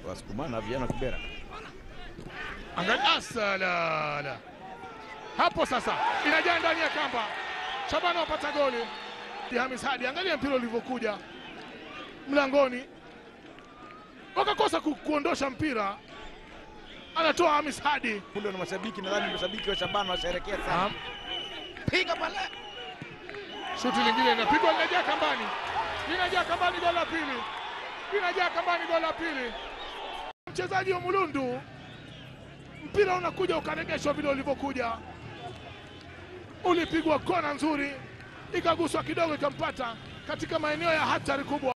wasukumana vijana Kibera. Angalia sala. Hapo sasa inajaa ndani ya kamba. Shabana wapata goli. Hamis Hadi, angalia mpira ulivyokuja mlangoni. Wakakosa kuondosha mpira. Anatoa Hamis Hadi. Punde na mashabiki, nadhani mashabiki wa Shabana washerekea sana. Piga pale. Shuti lingine linapigwa, linajaa kambani. Linajaa kambani, goli la pili. Linajaa kambani, goli la pili. Mchezaji wa Mulundu, mpira unakuja ukaregeshwa vile ulivyokuja. Ulipigwa kona nzuri, ikaguswa kidogo ikampata katika maeneo ya hatari kubwa.